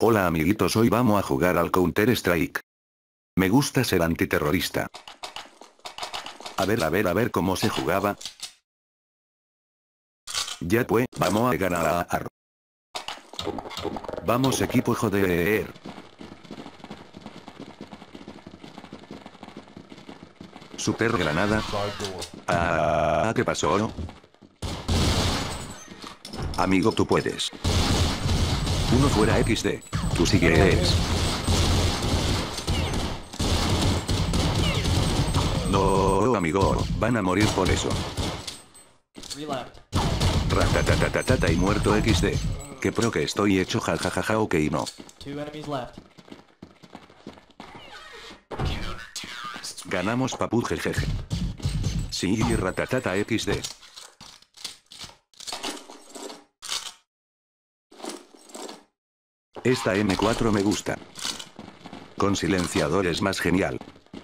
Hola amiguitos, hoy vamos a jugar al Counter Strike. Me gusta ser antiterrorista. A ver cómo se jugaba. Ya pues, vamos a ganar. Vamos equipo, joder. Super granada. ¿Qué pasó? Amigo, tú puedes. Uno fuera XD. Tú sigues. No, amigo, van a morir por eso. Ratatatatata y muerto XD. Qué pro que estoy hecho, jajajaja, ok no. Ganamos papu, jejeje. Sí, ratatata XD. Esta M4 me gusta. Con silenciador es más genial.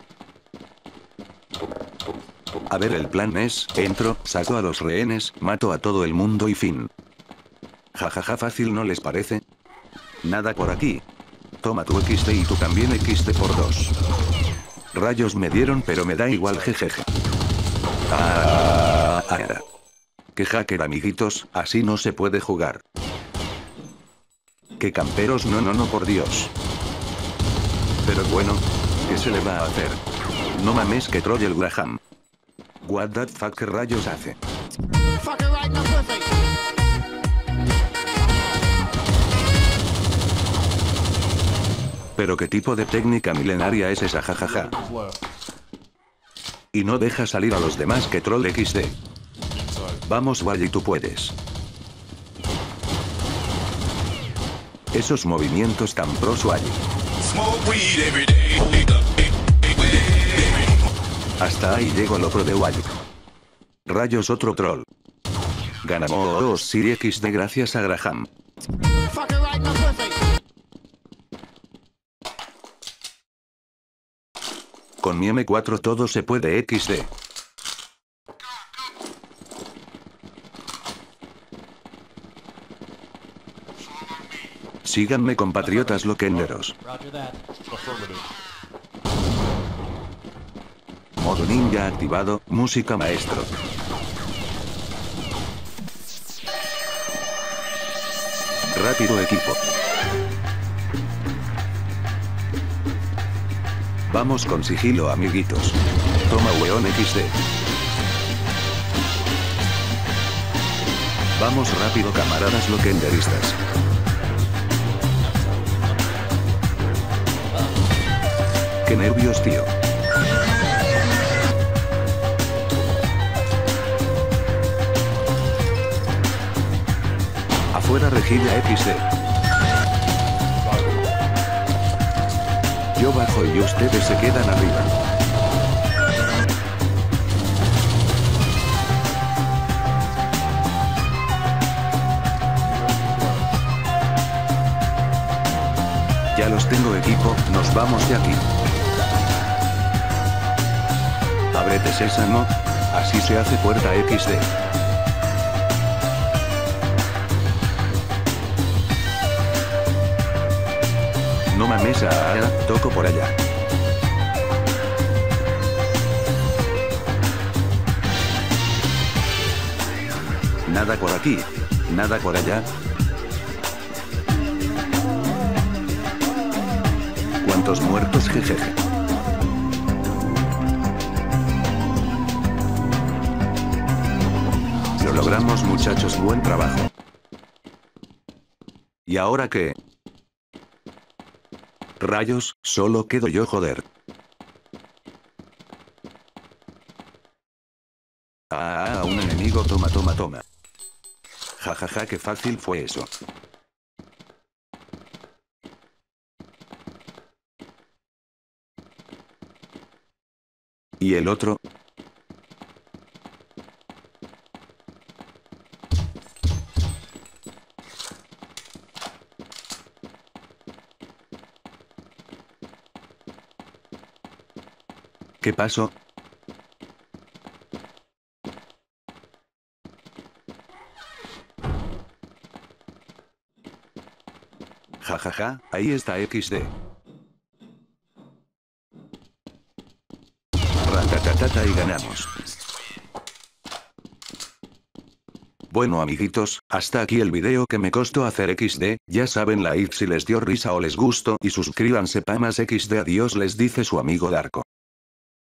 A ver, el plan es, entro, saco a los rehenes, mato a todo el mundo y fin. Jajaja, fácil, ¿no les parece? Nada por aquí. Toma tu XD y tú también XD por 2. Rayos me dieron, pero me da igual, jejeje. Qué hacker, amiguitos, así no se puede jugar. Qué camperos, no, por Dios. Pero bueno, ¿qué se le va a hacer? No mames, que troll el Graham. What the fuck, ¿qué rayos hace? Pero qué tipo de técnica milenaria es esa, jajaja. Y no deja salir a los demás, que troll XD. Vamos Wally, tú puedes. Esos movimientos tan pros, Wally. Hasta ahí llego lo pro de Wally. Rayos, otro troll. Ganamos Siri XD gracias a Graham. Con mi M4 todo se puede XD. Síganme, compatriotas loquenderos. Modo ninja activado, música maestro. Rápido equipo. Vamos con sigilo, amiguitos. Toma weón XD. Vamos rápido, camaradas loquenderistas. Qué nervios, tío. Afuera rejilla XD. Yo bajo y ustedes se quedan arriba. Ya los tengo, equipo, nos vamos de aquí. Ábrete sésamo, así se hace puerta XD. No mames, toco por allá. Nada por aquí, nada por allá. ¿Cuántos muertos, jejeje? Lo logramos, muchachos, buen trabajo. ¿Y ahora qué? Rayos, solo quedo yo, joder. Un enemigo, toma. Jajaja, qué fácil fue eso. ¿Y el otro? ¿Qué pasó? Jaja, ahí está XD. Ratatatata y ganamos. Bueno amiguitos, hasta aquí el video que me costó hacer XD, ya saben like si les dio risa o les gustó y suscríbanse pa' más XD, adiós les dice su amigo Darko.